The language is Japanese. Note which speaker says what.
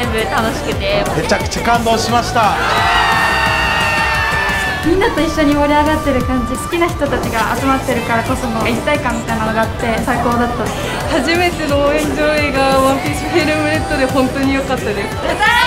Speaker 1: 部楽しくて
Speaker 2: めちゃくちゃ感動しました。
Speaker 3: みんなと一緒に盛り上がってる感じ、好きな人たちが集まってるからこその一体感みたいなのがあって最高だった。
Speaker 4: 初めての応援上映がワンピースフィルムレッドで本当に良かったです。